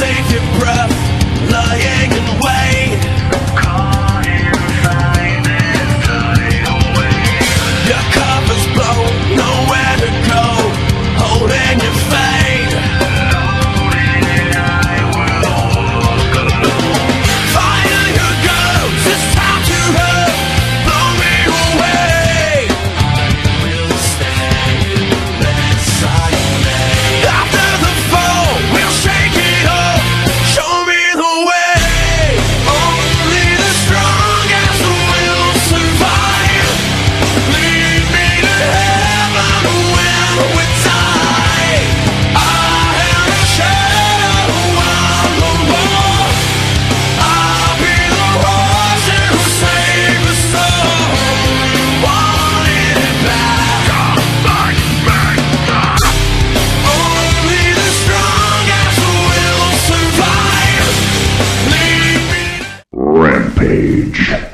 save your breath, lying in wait. Caught inside this tidal wave. Your cover's blown, nowhere to go, holding your fate. Holding I will walk alone. Fire your ghost, it's time to run, blow me away. We'll stand beside me. After the fall, we'll shake it up, show me the way. Only the strongest will survive. Lead me to heaven when we die. I am a shadow on the wall. I'll be the one to save the soul. Want it back, back, back, back. Only the strongest will survive. Lead me. Rampage.